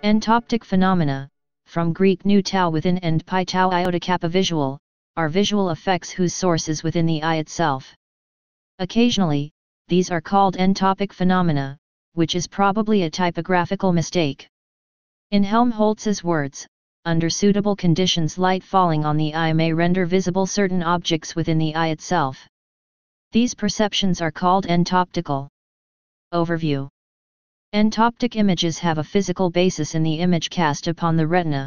Entoptic phenomena, from Greek nu tau within and pi tau iota kappa visual, are visual effects whose source is within the eye itself. Occasionally, these are called entopic phenomena, which is probably a typographical mistake. In Helmholtz's words, under suitable conditions light falling on the eye may render visible certain objects within the eye itself. These perceptions are called entoptical. Overview. Entoptic images have a physical basis in the image cast upon the retina.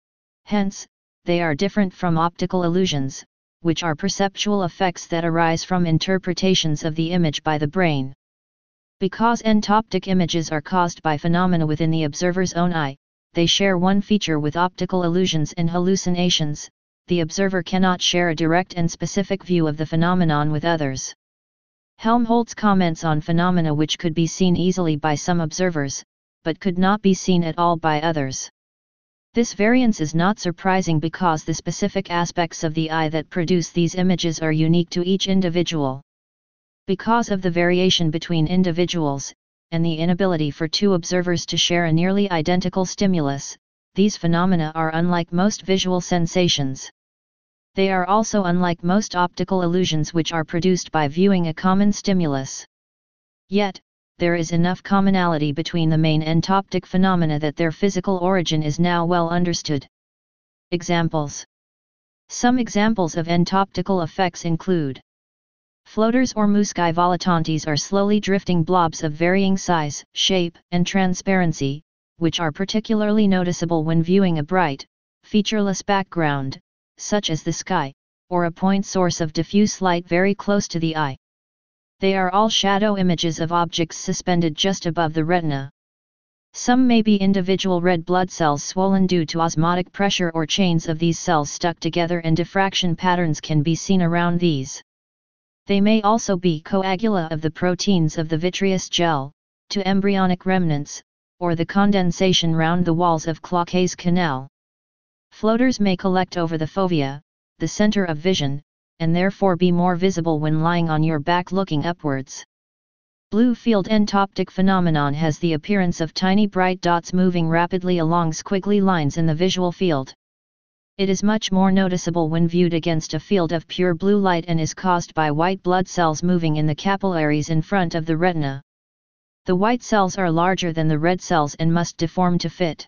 Hence, they are different from optical illusions, which are perceptual effects that arise from interpretations of the image by the brain. Because entoptic images are caused by phenomena within the observer's own eye, they share one feature with optical illusions and hallucinations: the observer cannot share a direct and specific view of the phenomenon with others. Helmholtz comments on phenomena which could be seen easily by some observers, but could not be seen at all by others. This variance is not surprising because the specific aspects of the eye that produce these images are unique to each individual. Because of the variation between individuals, and the inability for two observers to share a nearly identical stimulus, these phenomena are unlike most visual sensations. They are also unlike most optical illusions which are produced by viewing a common stimulus. Yet, there is enough commonality between the main entoptic phenomena that their physical origin is now well understood. Examples. Some examples of entoptical effects include: floaters or muscae volatantes are slowly drifting blobs of varying size, shape, and transparency, which are particularly noticeable when viewing a bright, featureless background, such as the sky, or a point source of diffuse light very close to the eye. They are all shadow images of objects suspended just above the retina. Some may be individual red blood cells swollen due to osmotic pressure or chains of these cells stuck together, and diffraction patterns can be seen around these. They may also be coagula of the proteins of the vitreous gel, to embryonic remnants, or the condensation round the walls of Cloquet's canal. Floaters may collect over the fovea, the center of vision, and therefore be more visible when lying on your back looking upwards. Blue field entoptic phenomenon has the appearance of tiny bright dots moving rapidly along squiggly lines in the visual field. It is much more noticeable when viewed against a field of pure blue light and is caused by white blood cells moving in the capillaries in front of the retina. The white cells are larger than the red cells and must deform to fit.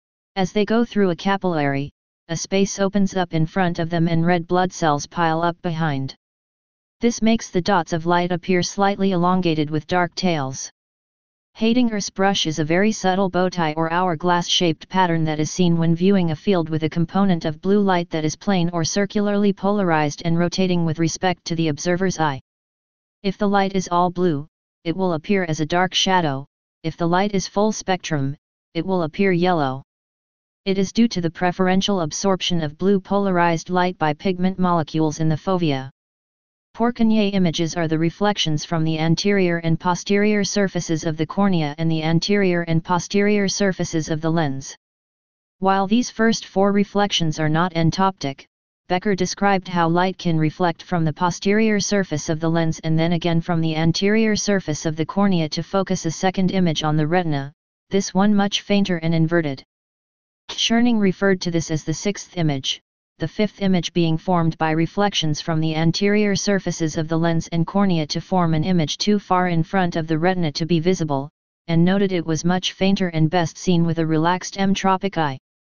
As they go through a capillary, a space opens up in front of them and red blood cells pile up behind. This makes the dots of light appear slightly elongated with dark tails. Haydinger's brush is a very subtle bowtie or hourglass-shaped pattern that is seen when viewing a field with a component of blue light that is plane or circularly polarized and rotating with respect to the observer's eye. If the light is all blue, it will appear as a dark shadow; if the light is full spectrum, it will appear yellow. It is due to the preferential absorption of blue polarized light by pigment molecules in the fovea. Pourquenier images are the reflections from the anterior and posterior surfaces of the cornea and the anterior and posterior surfaces of the lens. While these first four reflections are not entoptic, Becker described how light can reflect from the posterior surface of the lens and then again from the anterior surface of the cornea to focus a second image on the retina, this one much fainter and inverted. Scherning referred to this as the sixth image, the fifth image being formed by reflections from the anterior surfaces of the lens and cornea to form an image too far in front of the retina to be visible, and noted it was much fainter and best seen with a relaxed entropic eye.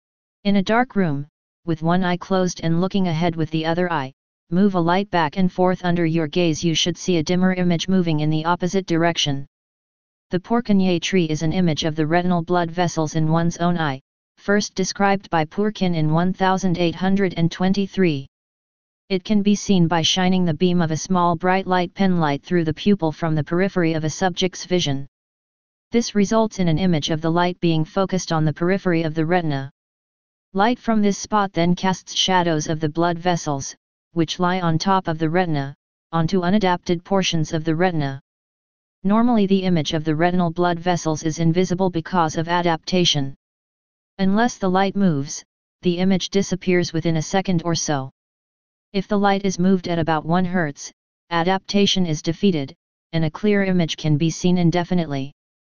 In a dark room, with one eye closed and looking ahead with the other eye, move a light back and forth under your gaze, you should see a dimmer image moving in the opposite direction. The Pourquenier tree is an image of the retinal blood vessels in one's own eye, first described by Pourquin in 1823. It can be seen by shining the beam of a small bright light penlight through the pupil from the periphery of a subject's vision. This results in an image of the light being focused on the periphery of the retina. Light from this spot then casts shadows of the blood vessels, which lie on top of the retina, onto unadapted portions of the retina. Normally the image of the retinal blood vessels is invisible because of adaptation. Unless the light moves, the image disappears within a second or so. If the light is moved at about 1 Hz, adaptation is defeated, and a clear image can be seen indefinitely.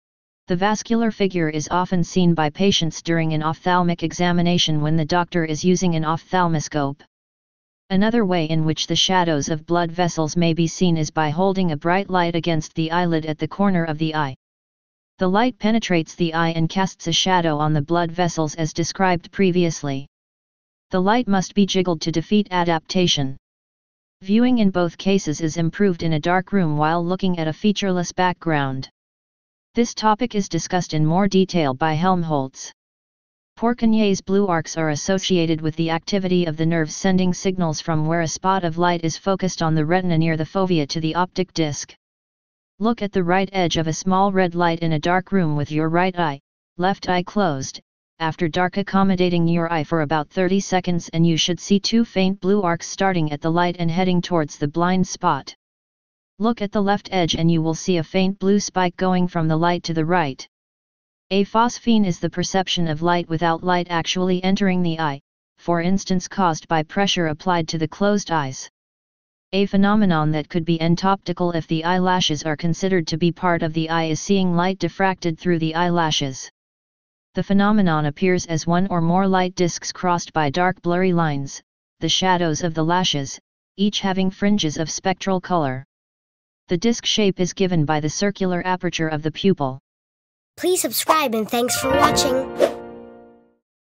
The vascular figure is often seen by patients during an ophthalmic examination when the doctor is using an ophthalmoscope. Another way in which the shadows of blood vessels may be seen is by holding a bright light against the eyelid at the corner of the eye. The light penetrates the eye and casts a shadow on the blood vessels as described previously. The light must be jiggled to defeat adaptation. Viewing in both cases is improved in a dark room while looking at a featureless background. This topic is discussed in more detail by Helmholtz. Purkinje's blue arcs are associated with the activity of the nerves sending signals from where a spot of light is focused on the retina near the fovea to the optic disc. Look at the right edge of a small red light in a dark room with your right eye, left eye closed, after dark, accommodating your eye for about 30 seconds, and you should see two faint blue arcs starting at the light and heading towards the blind spot. Look at the left edge and you will see a faint blue spike going from the light to the right. Aphosphene is the perception of light without light actually entering the eye, for instance caused by pressure applied to the closed eyes. A phenomenon that could be entoptical if the eyelashes are considered to be part of the eye is seeing light diffracted through the eyelashes. The phenomenon appears as one or more light discs crossed by dark blurry lines, the shadows of the lashes, each having fringes of spectral color. The disc shape is given by the circular aperture of the pupil. Please subscribe and thanks for watching.